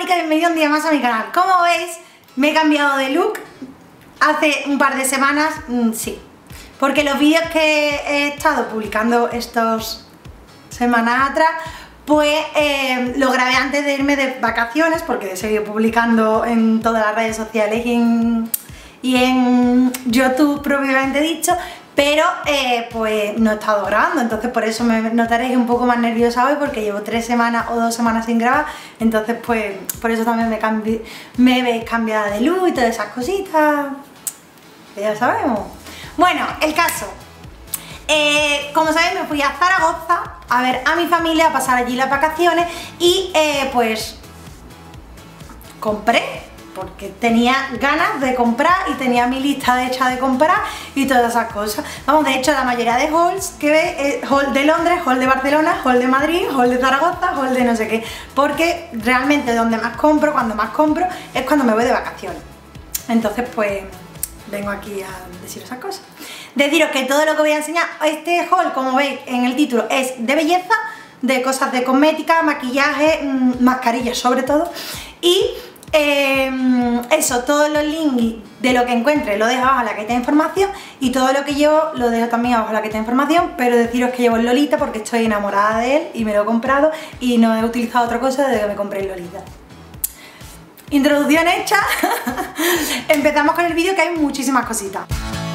Mónica, bienvenido un día más a mi canal. Como veis, me he cambiado de look hace un par de semanas, sí. Porque los vídeos que he estado publicando estas semanas atrás, pues los grabé antes de irme de vacaciones, porque he seguido publicando en todas las redes sociales y en YouTube propiamente dicho, pero pues no he estado grabando, entonces por eso me notaréis un poco más nerviosa hoy, porque llevo 3 semanas o 2 semanas sin grabar, entonces pues por eso también me veis cambiada de look y todas esas cositas, que ya sabemos. Bueno, el caso, como sabéis me fui a Zaragoza a ver a mi familia, a pasar allí las vacaciones y pues compré, porque tenía ganas de comprar y tenía mi lista hecha de comprar y todas esas cosas. Vamos, de hecho la mayoría de hauls que veis, haul de Londres, haul de Barcelona, haul de Madrid, haul de Zaragoza, haul de no sé qué, porque realmente donde más compro, cuando más compro, es cuando me voy de vacaciones. Entonces pues vengo aquí a deciros esas cosas. Deciros que todo lo que voy a enseñar, este haul, como veis en el título, es de belleza, de cosas de cosmética, maquillaje, mascarillas sobre todo, y eso, todos los links de lo que encuentre lo dejo abajo en la cajita de información y todo lo que llevo lo dejo también abajo en la cajita de información, pero deciros que llevo el Lolita porque estoy enamorada de él y me lo he comprado y no he utilizado otra cosa desde que me compré el Lolita. Introducción hecha. Empezamos con el vídeo, que hay muchísimas cositas.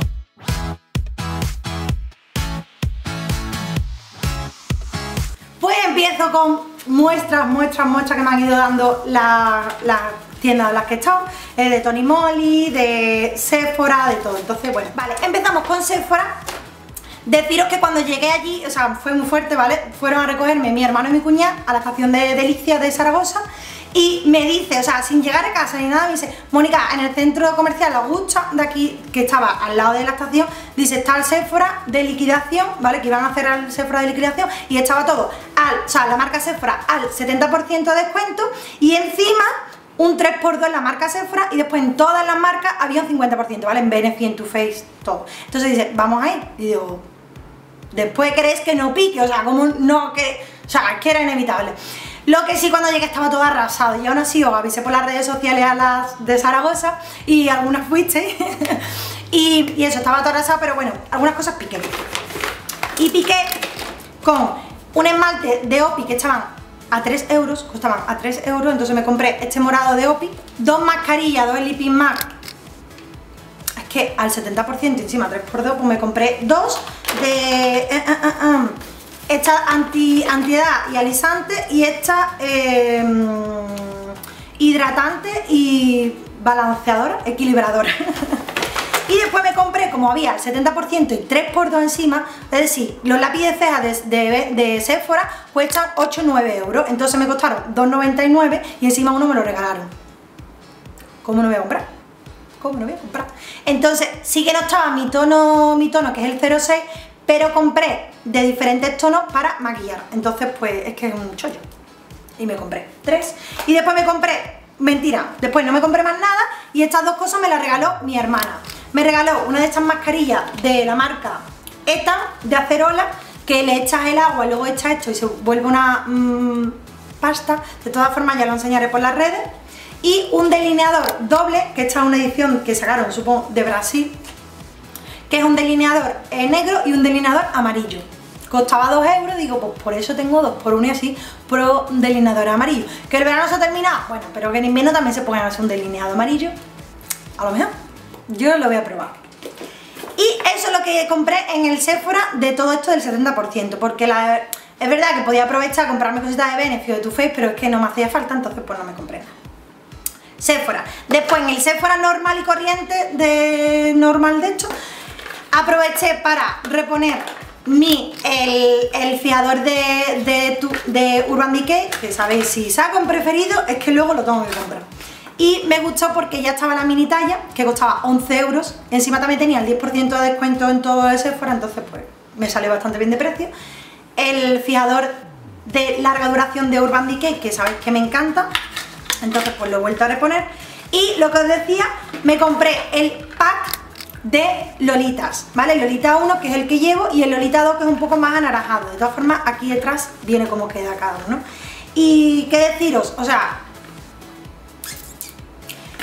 Pues empiezo con muestras que me han ido dando las tiendas en las que he estado, de Tony Moly, de Sephora, de todo. Entonces, bueno, vale, empezamos con Sephora. Deciros que cuando llegué allí, o sea, fue muy fuerte, ¿vale? Fueron a recogerme mi hermano y mi cuñada a la estación de Delicias de Zaragoza y me dice, o sea, sin llegar a casa ni nada, me dice: Mónica, en el centro comercial Augusta, de aquí, que estaba al lado de la estación, dice, está el Sephora de liquidación, ¿vale? Que iban a hacer el Sephora de liquidación y estaba todo, o sea, la marca Sephora al 70% de descuento y encima un 3x2 en la marca Sephora y después en todas las marcas había un 50%, ¿vale? En Benefit, en Too Faced, todo. Entonces dice, vamos a ir. Y digo, después crees que no pique, o sea, como no, que, o sea, es que era inevitable. Lo que sí, cuando llegué estaba todo arrasado y aún así os avisé por las redes sociales a las de Zaragoza y algunas fuisteis y eso, estaba todo arrasado, pero bueno, algunas cosas piqué. Y piqué con un esmalte de Opi que estaban a 3 euros, costaban a 3 euros, entonces me compré este morado de Opi, 2 mascarillas, 2 Lippic Mask, es que al 70% encima 3x2, pues me compré 2 de esta antiedad y alisante y esta hidratante y balanceadora, equilibradora. Y después me compré, como había el 70% y 3x2 encima, es decir, los lápices de cejas de Sephora cuestan 8 o 9 euros, entonces me costaron 2,99 y encima uno me lo regalaron. ¿Cómo no voy a comprar? ¿Cómo no voy a comprar? Entonces sí que no estaba mi tono que es el 06, pero compré de diferentes tonos para maquillar, entonces pues es que es un chollo. Y me compré 3 y después me compré, mentira, después no me compré más nada y estas 2 cosas me las regaló mi hermana. Me regaló una de estas mascarillas de la marca ETA, de acerola, que le echas el agua, luego echas esto y se vuelve una pasta. De todas formas ya lo enseñaré por las redes. Y un delineador doble, que esta es una edición que sacaron, supongo, de Brasil, que es un delineador negro y un delineador amarillo. Costaba 2 euros, digo, pues por eso tengo 2 por 1 y así, pro delineador amarillo. Que el verano se ha terminado, bueno, pero que en invierno también se pueden hacer un delineado amarillo, a lo mejor. Yo lo voy a probar. Y eso es lo que compré en el Sephora de todo esto del 70%, porque es verdad que podía aprovechar a comprarme cositas de Benefit o de Too Faced, pero es que no me hacía falta, entonces pues no me compré nada. Sephora. Después en el Sephora normal y corriente, normal de hecho, aproveché para reponer el fiador de Urban Decay, que sabéis, si saco un preferido es que luego lo tengo que comprar. Y me gustó porque ya estaba la mini talla, que costaba 11 euros. Encima también tenía el 10% de descuento en todo ese Sephora, entonces pues me salió bastante bien de precio. El fijador de larga duración de Urban Decay, que sabéis que me encanta, entonces pues lo he vuelto a reponer. Y lo que os decía, me compré el pack de Lolitas, ¿vale? El Lolita 1, que es el que llevo, y el Lolita 2, que es un poco más anaranjado. De todas formas, aquí detrás viene como queda cada uno. Y qué deciros, o sea,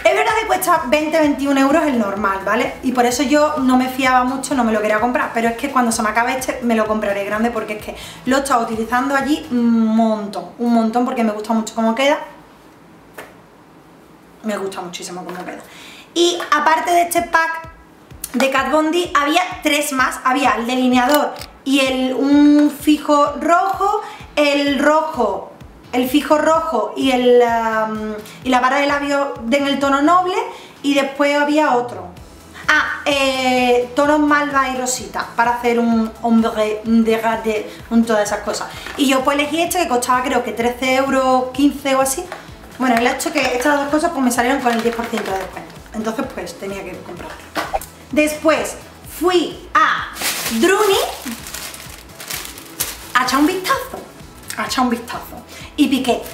Es verdad que cuesta 20-21 euros el normal, ¿vale? Y por eso yo no me fiaba mucho, no me lo quería comprar, pero es que cuando se me acabe este me lo compraré grande porque es que lo he estado utilizando allí un montón porque me gusta mucho cómo queda. Me gusta muchísimo cómo queda. Y aparte de este pack de Kat Von D había 3 más, había el delineador y un fijo rojo, el fijo rojo y la barra de labios en el tono noble, y después había otro. Tonos malva y rosita para hacer un ombre dégradé, todas esas cosas. Y yo pues elegí este que costaba creo que 13 euros, 15 o así. Bueno, el hecho que estas dos cosas pues me salieron con el 10% de descuento. Entonces pues tenía que comprarlo. Después fui a Druni a echar un vistazo. Y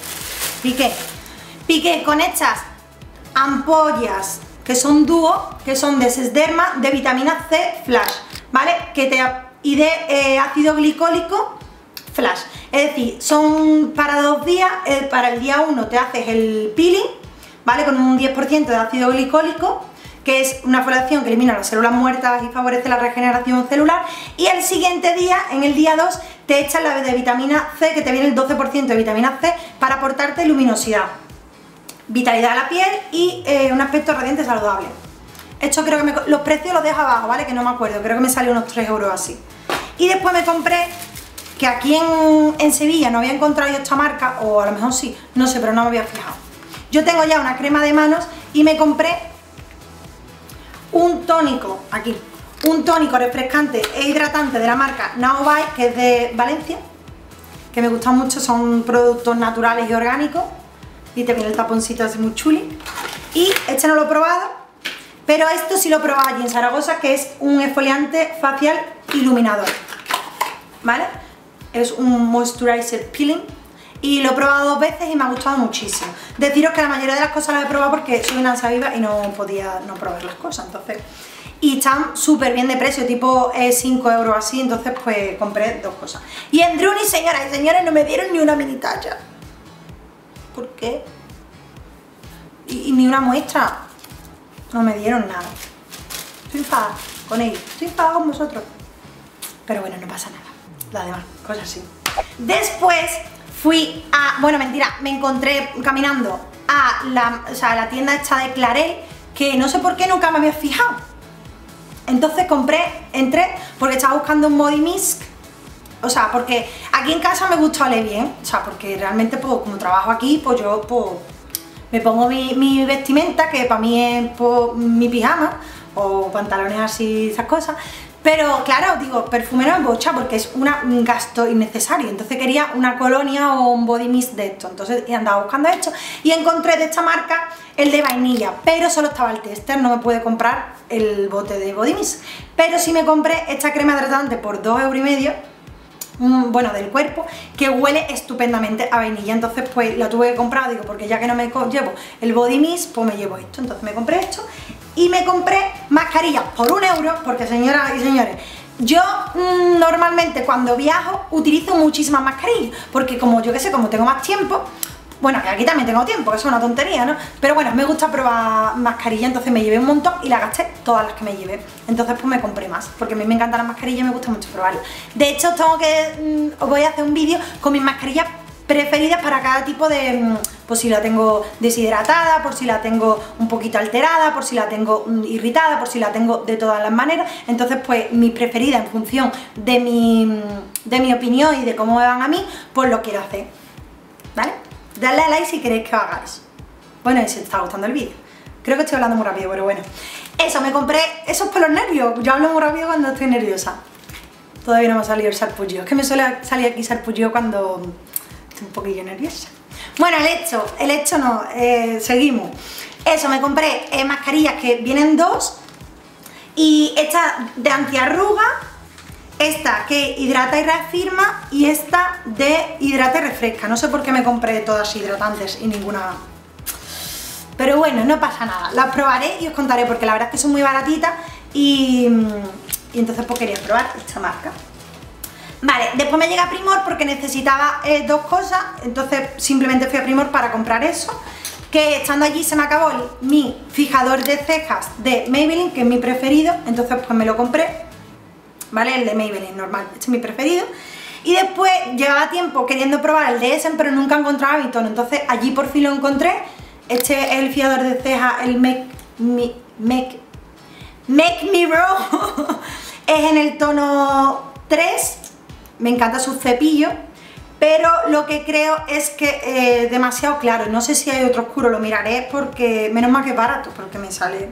piqué con estas ampollas que son dúo, que son de Sesderma, de vitamina C Flash, ¿vale? Y de ácido glicólico Flash. Es decir, son para 2 días, para el día 1 te haces el peeling, ¿vale? Con un 10% de ácido glicólico, que es una foliación que elimina las células muertas y favorece la regeneración celular, y el siguiente día, en el día 2, te echas la de vitamina C, que te viene el 12% de vitamina C para aportarte luminosidad, vitalidad a la piel y un aspecto radiante saludable. Esto creo que los precios los dejo abajo, ¿vale? Que no me acuerdo, creo que me salió unos 3 euros así. Y después me compré, que aquí en Sevilla no había encontrado yo esta marca, o a lo mejor sí, no sé, pero no me había fijado. Yo tengo ya una crema de manos y me compré un tónico, aquí, un tónico refrescante e hidratante de la marca Now By, que es de Valencia, que me gustan mucho, son productos naturales y orgánicos, y te viene el taponcito así muy chuli. Y este no lo he probado, pero esto sí lo he probado allí en Zaragoza, que es un exfoliante facial iluminador, ¿vale? Es un moisturizer peeling y lo he probado 2 veces y me ha gustado muchísimo. Deciros que la mayoría de las cosas las he probado porque soy una ansia viva y no podía no probar las cosas, entonces. Y están súper bien de precio, tipo 5 euros así, entonces pues compré 2 cosas. Y en Druni, señoras y señores, no me dieron ni una mini talla. ¿Por qué? Y ni una muestra. No me dieron nada. Estoy enfadada con ellos, estoy enfadada con vosotros. Pero bueno, no pasa nada. Las demás cosas sí. Después fui a... Bueno, mentira, me encontré caminando a la tienda esta de Clarel, que no sé por qué nunca me había fijado. Entonces entré porque estaba buscando un body mist. O sea, porque aquí en casa me gusta oler bien. O sea, porque realmente pues, como trabajo aquí, pues yo pues, me pongo mi vestimenta, que para mí es pues, mi pijama, o pantalones así, esas cosas. Pero claro, digo, perfume no me bocha porque es un gasto innecesario. Entonces quería una colonia o un body mist de esto. Entonces he andado buscando esto y encontré de esta marca el de vainilla, pero solo estaba el tester, no me pude comprar el bote de body mist. Pero sí me compré esta crema hidratante por 2,5 €, bueno, del cuerpo, que huele estupendamente a vainilla. Entonces pues la tuve que comprar, digo, porque ya que no me llevo el body mist, pues me llevo esto. Entonces me compré esto. Y me compré mascarillas por 1 €, porque señoras y señores, yo normalmente cuando viajo utilizo muchísimas mascarillas, porque como yo que sé, como tengo más tiempo, bueno, que aquí también tengo tiempo, que eso es una tontería, ¿no? Pero bueno, me gusta probar mascarillas, entonces me llevé un montón y las gasté todas las que me llevé. Entonces pues me compré más, porque a mí me encantan las mascarillas y me gusta mucho probarlas. De hecho, os voy a hacer un vídeo con mis mascarillas preferidas para cada tipo de, pues si la tengo deshidratada, por si la tengo un poquito alterada, por si la tengo irritada, por si la tengo de todas las maneras. Entonces pues mis preferidas en función de mi opinión y de cómo me van a mí, pues lo quiero hacer, ¿vale? Dadle a like si queréis que hagáis. Bueno, y si os está gustando el vídeo. Creo que estoy hablando muy rápido, pero bueno. Eso, me compré, eso es por los nervios. Yo hablo muy rápido cuando estoy nerviosa. Todavía no me ha salido el sarpullido. Es que me suele salir aquí sarpullido cuando un poquillo nerviosa. Bueno, el hecho no, seguimos. Eso, me compré mascarillas que vienen 2, y esta de antiarruga, esta que hidrata y reafirma, y esta de hidrata y refresca. No sé por qué me compré todas hidratantes y ninguna, pero bueno, no pasa nada. Las probaré y os contaré, porque la verdad es que son muy baratitas y entonces pues quería probar esta marca. Vale, después me llega a Primor porque necesitaba 2 cosas, entonces simplemente fui a Primor para comprar eso. que estando allí se me acabó mi fijador de cejas de Maybelline, que es mi preferido, entonces pues me lo compré, ¿vale? El de Maybelline normal, este es mi preferido. Y después llevaba tiempo queriendo probar el de Essence, pero nunca encontraba mi tono, entonces allí por fin lo encontré. Este es el fijador de cejas, el Make Me Raw. Es en el tono 3, me encanta su cepillo, pero lo que creo es que demasiado claro, no sé si hay otro oscuro, lo miraré porque menos mal que es barato, porque me sale,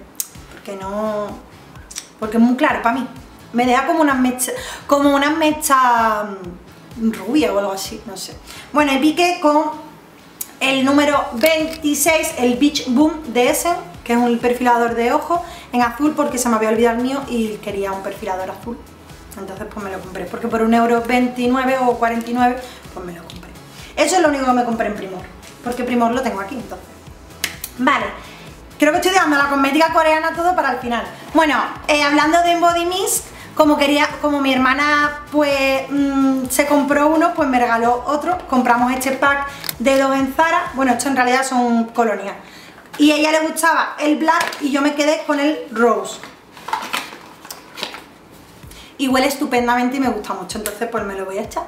porque es muy claro para mí, me deja como unas mechas rubias o algo así, no sé. Bueno, y piqué con el número 26, el Beach Boom de Essence, que es un perfilador de ojos en azul porque se me había olvidado el mío y quería un perfilador azul. Entonces pues me lo compré, porque por 1,29 € o 49 pues me lo compré. Eso es lo único que me compré en Primor, porque Primor lo tengo aquí, entonces. Vale, creo que estoy dejando la cosmética coreana todo para el final. Bueno, hablando de Body Mist, como mi hermana pues se compró uno, pues me regaló otro. Compramos este pack de 2 en Zara, bueno, esto en realidad son colonias. Y a ella le gustaba el black y yo me quedé con el rose. Y huele estupendamente y me gusta mucho, entonces pues me lo voy a echar.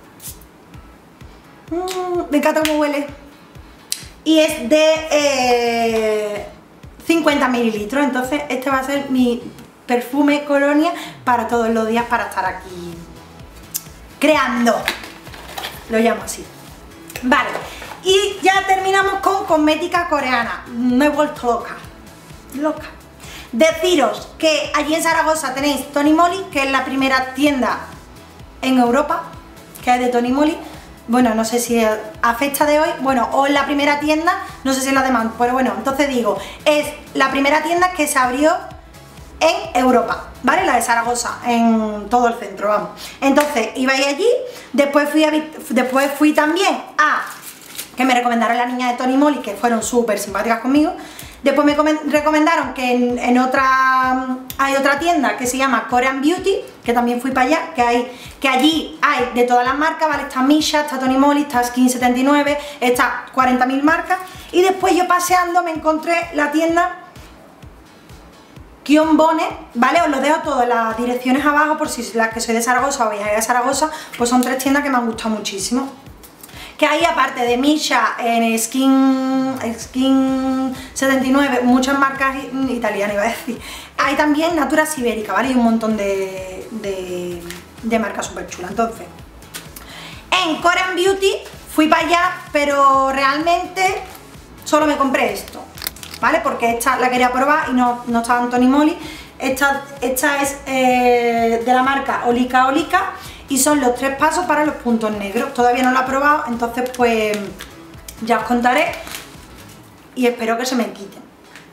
Me encanta cómo huele. Y es de 50 mililitros, entonces este va a ser mi perfume colonia para todos los días, para estar aquí creando. Lo llamo así. Vale, y ya terminamos con cosmética coreana. Me he vuelto loca. Deciros que allí en Zaragoza tenéis Tony Moly, que es la primera tienda en Europa que hay de Tony Moly. Bueno, no sé si a fecha de hoy, bueno, o en la primera tienda, no sé si en la demás, pero bueno, entonces digo, es la primera tienda que se abrió en Europa, ¿vale? La de Zaragoza, en todo el centro, vamos. Entonces, ibais allí, después fui también a, que me recomendaron la niña de Tony Moly, que fueron súper simpáticas conmigo. Después me recomendaron que hay otra tienda que se llama Korean Beauty, que también fui para allá, que allí hay de todas las marcas, ¿vale? Está Misha, está Tony Moly, está Skin 79, está 40.000 marcas. Y después yo paseando me encontré la tienda Kion Bone, ¿vale? Os lo dejo todas las direcciones abajo por si las que soy de Zaragoza o vais a ir a Zaragoza, pues son 3 tiendas que me han gustado muchísimo. Que hay, aparte de Misha, en Skin 79, muchas marcas italianas, iba a decir. Hay también Natura Sibérica, ¿vale? Y un montón de marcas súper chulas. Entonces, en Korean Beauty fui para allá, pero realmente solo me compré esto, ¿vale? Porque esta la quería probar y no estaba en Tony Moly. Esta es de la marca Olika y son los 3 pasos para los puntos negros. Todavía no lo he probado, entonces pues ya os contaré y espero que se me quiten.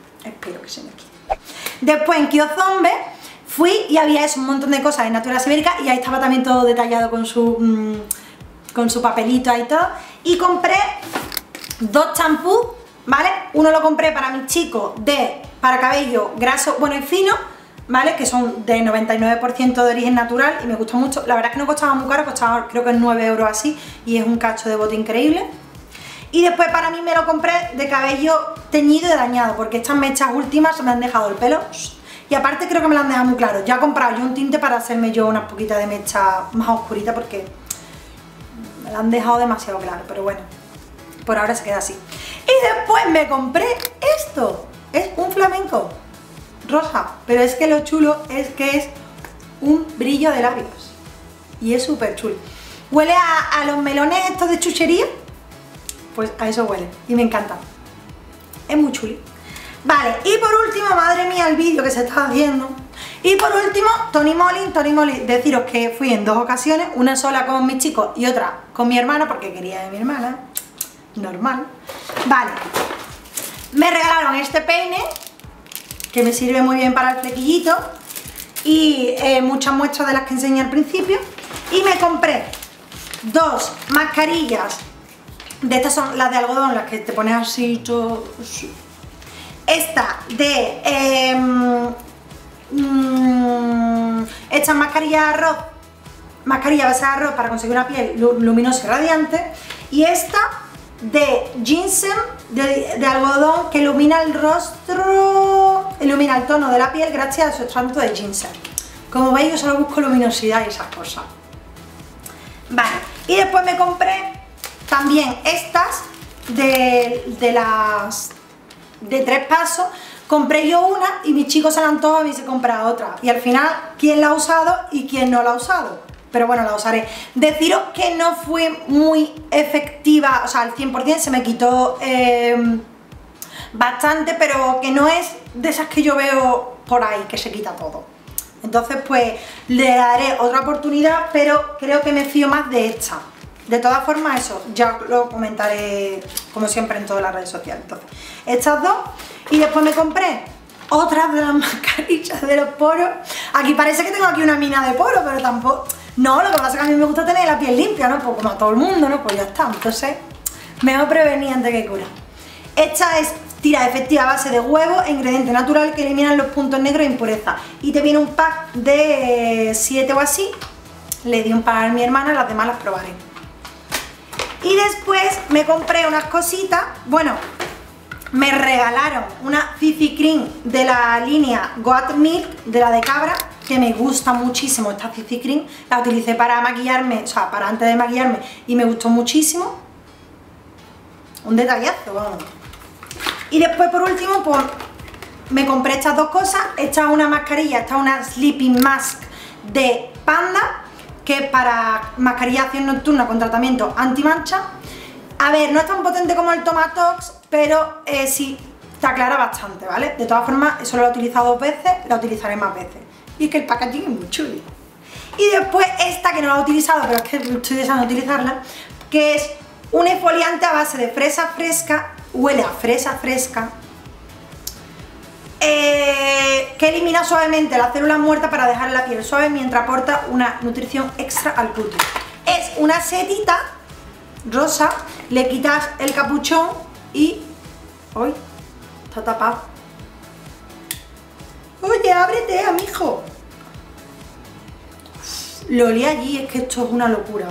Después en Kyozombe fui y había eso, un montón de cosas en Natura Sibérica y ahí estaba también todo detallado con su papelito y todo. Y compré 2 champús, ¿vale? Uno lo compré para mis chicos para cabello graso, bueno y fino, ¿vale? Que son de 99% de origen natural y me gustó mucho. La verdad es que no costaba muy caro, costaba creo que 9 € así y es un cacho de bote increíble. Y después para mí me lo compré de cabello teñido y dañado, porque estas mechas últimas me han dejado el pelo y aparte creo que me lo han dejado muy claro. Ya he comprado yo un tinte para hacerme yo unas poquitas de mecha más oscurita porque me lo han dejado demasiado claro, pero bueno, por ahora se queda así. Y después me compré esto, es un flamenco rosa, pero es que lo chulo es que es un brillo de labios y es súper chulo. Huele a los melones estos de chuchería, pues a eso huele y me encanta, es muy chuli. Vale, y por último, madre mía el vídeo que se está haciendo, y por último Tony Moly, deciros que fui en 2 ocasiones, una sola con mis chicos y otra con mi hermana porque quería de mi hermana, normal. Vale, me regalaron este peine que me sirve muy bien para el flequillito y muchas muestras de las que enseñé al principio. Y me compré 2 mascarillas, de estas son las de algodón, las que te pones así todo así. Esta de estas mascarillas de arroz, mascarilla base de arroz para conseguir una piel luminosa y radiante. Y esta de ginseng, de algodón, que ilumina el rostro, ilumina el tono de la piel gracias a su extracto de ginseng. Como veis, yo solo busco luminosidad y esas cosas. Vale, y después me compré también estas de las de 3 pasos. Compré yo una y mis chicos se la antojan y se compra otra. Y al final, ¿quién la ha usado y quién no la ha usado? Pero bueno, la usaré. Deciros que no fue muy efectiva, o sea, al 100%, se me quitó bastante, pero que no es de esas que yo veo por ahí, que se quita todo. Entonces, pues, le daré otra oportunidad, pero creo que me fío más de esta. De todas formas, eso, ya lo comentaré, como siempre, en todas las redes sociales. Entonces, estas dos, y después me compré otras de las mascarillas de los poros. Aquí parece que tengo aquí una mina de poros, pero tampoco... No, lo que pasa es que a mí me gusta tener la piel limpia, ¿no? Pues como a todo el mundo, ¿no? Pues ya está. Entonces, mejor prevenir antes que curar. Esta es tira efectiva a base de huevo e ingrediente natural que eliminan los puntos negros e impurezas. Y te viene un pack de 7 o así. Le di un par a mi hermana, las demás las probaré. Y después me compré unas cositas, bueno, me regalaron una CC Cream de la línea Goat Milk, de la de cabra, que me gusta muchísimo esta CC Cream. La utilicé para maquillarme, o sea, para antes de maquillarme, y me gustó muchísimo. Un detallazo, vamos. Y después, por último, pues me compré estas dos cosas. Esta es una mascarilla, esta es una Sleeping Mask de Panda, que es para mascarillación nocturna con tratamiento anti-mancha. A ver, no es tan potente como el Tomatox, pero sí te aclara bastante, ¿vale? De todas formas, eso lo he utilizado 2 veces, la utilizaré más veces. Y es que el packaging es muy chulo. Y después esta, que no la he utilizado, pero es que estoy deseando utilizarla, que es un exfoliante a base de fresa fresca, huele a fresa fresca, que elimina suavemente las células muertas para dejar la piel suave mientras aporta una nutrición extra al cutis. Es una setita rosa, le quitas el capuchón y... ¡Uy! Está tapado. Oye, ábrete, amigo. Lo olí allí, es que esto es una locura.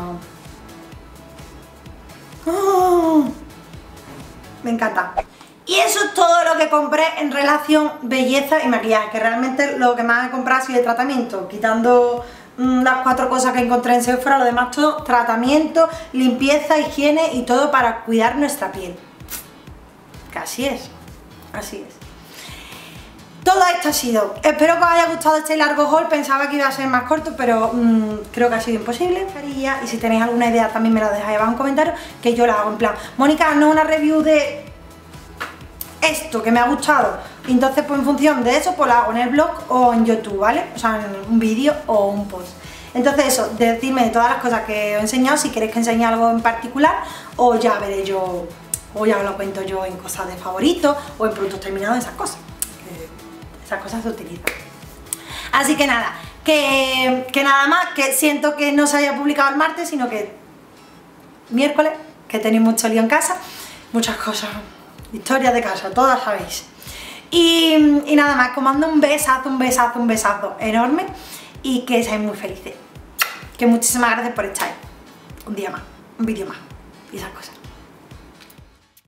¡Oh! Me encanta. Y eso es todo lo que compré en relación belleza y maquillaje, que realmente lo que más he comprado ha sido de tratamiento, quitando las 4 cosas que encontré en Sephora, lo demás todo tratamiento, limpieza, higiene y todo para cuidar nuestra piel. Que así es, así es. Todo esto ha sido. Espero que os haya gustado este largo haul, pensaba que iba a ser más corto, pero creo que ha sido imposible. Y si tenéis alguna idea también me la dejáis abajo en comentarios, que yo la hago en plan, Mónica, no una review de esto que me ha gustado, y entonces pues en función de eso pues la hago en el blog o en YouTube, ¿vale? O sea, en un vídeo o un post. Entonces eso, decirme de todas las cosas que os he enseñado, si queréis que enseñe algo en particular, o ya veré yo, o ya os lo cuento yo en cosas de favoritos o en productos terminados, esas cosas. Esas cosas se utilizan. Así que nada, que nada más, que siento que no se haya publicado el martes, sino que miércoles, que tenéis mucho lío en casa, muchas cosas, historias de casa, todas sabéis. Y nada más, os mando un besazo, un besazo, un besazo enorme y que seáis muy felices. Que muchísimas gracias por estar ahí. Un día más, un vídeo más y esas cosas.